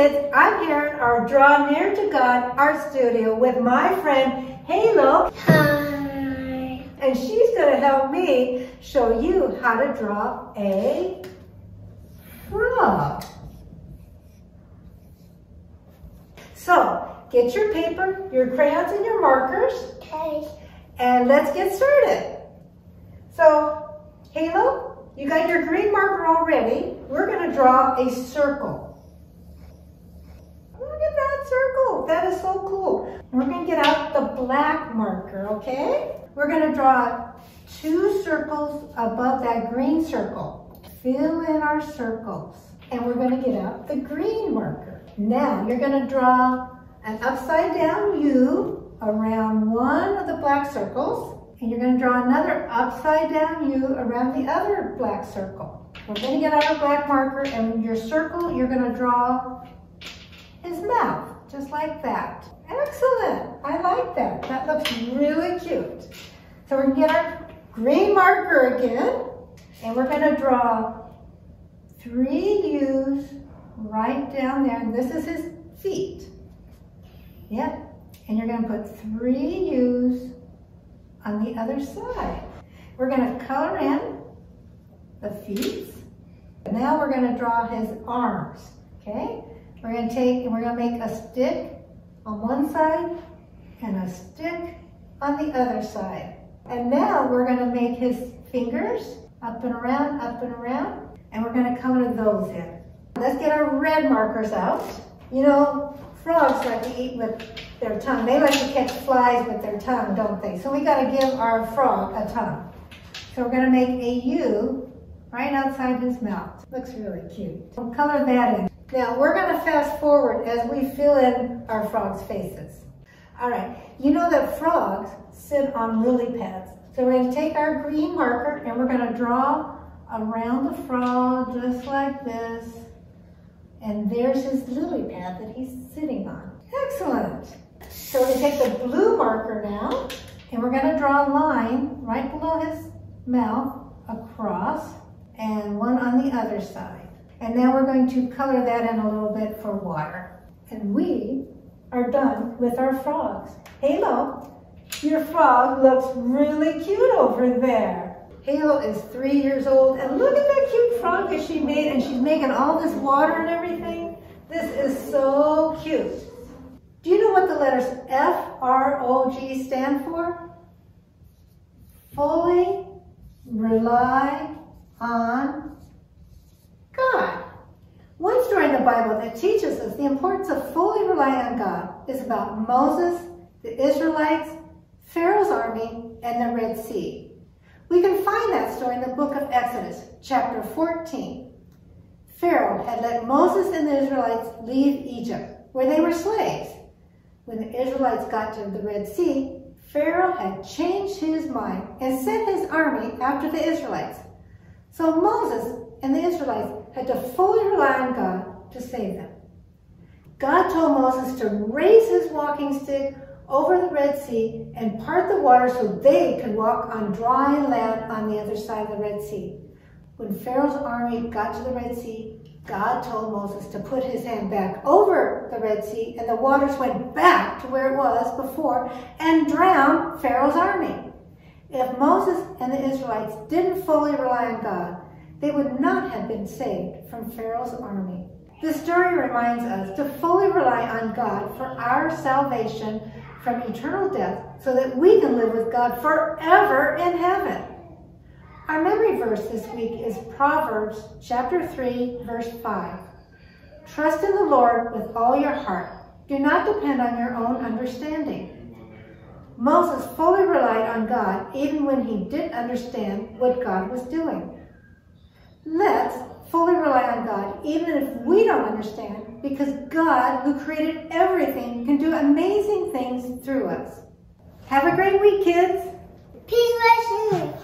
kids, I'm here in our Draw Near to God art studio with my friend Halo. Hi. And she's going to help me show you how to draw a frog. So, get your paper, your crayons, and your markers. Okay. And let's get started. So, Halo, you got your green marker already. We're going to draw a circle. Look at that circle. That is so cool. We're going to get out the black marker, okay? We're going to draw 2 circles above that green circle. Fill in our circles. And we're going to get out the green marker. Now, you're going to draw an upside down U around one of the black circles. And you're going to draw another upside down U around the other black circle. We're going to get out our black marker, and your circle, you're going to draw his mouth, just like that. Excellent. I like that. That looks really cute. So we're going to get our green marker again, and we're going to draw 3 U's right down there, and this is his feet. Yep. And you're going to put 3 U's on the other side. We're going to color in the feet. Now we're going to draw his arms, okay? We're going to take and we're going to make a stick on one side and a stick on the other side. And now we're going to make his fingers up and around, and we're going to color those in. Let's get our red markers out. You know, frogs like to eat with their tongue. They like to catch flies with their tongue, don't they? So we got to give our frog a tongue. So we're going to make a U right outside his mouth. Looks really cute. We'll color that in. Now we're going to fast forward as we fill in our frog's faces. All right, you know that frogs sit on lily pads. So we're going to take our green marker and we're going to draw around the frog just like this. And there's his lily pad that he's sitting on. Excellent. So we're going to take the blue marker now, and we're going to draw a line right below his mouth across, and one on the other side. And now we're going to color that in a little bit for water. And we are done with our frogs. Halo, your frog looks really cute over there. Halo is 3 years old, and look at that cute frog that she made, and she's making all this water and everything. This is so cute. Do you know what the letters F-R-O-G stand for? Fully rely on God. One story in the Bible that teaches us the importance of fully relying on God is about Moses, the Israelites, Pharaoh's army, and the Red Sea. We can find that story in the book of Exodus, chapter 14. Pharaoh had let Moses and the Israelites leave Egypt, where they were slaves. When the Israelites got to the Red Sea, Pharaoh had changed his mind and sent his army after the Israelites. So Moses and the Israelites had to fully rely on God to save them. God told Moses to raise his walking stick over the Red Sea and part the water so they could walk on dry land on the other side of the Red Sea. When Pharaoh's army got to the Red Sea, God told Moses to put his hand back over the Red Sea, and the waters went back to where it was before and drowned Pharaoh's army. If Moses and the Israelites didn't fully rely on God, they would not have been saved from Pharaoh's army. This story reminds us to fully rely on God for our salvation from eternal death so that we can live with God forever in heaven. Our memory verse this week is Proverbs chapter 3, verse 5. Trust in the Lord with all your heart. Do not depend on your own understanding. Moses fully relied on God even when he didn't understand what God was doing. Let's fully rely on God even if we don't understand, because God, who created everything, can do amazing things through us. Have a great week, kids. Peace bless you.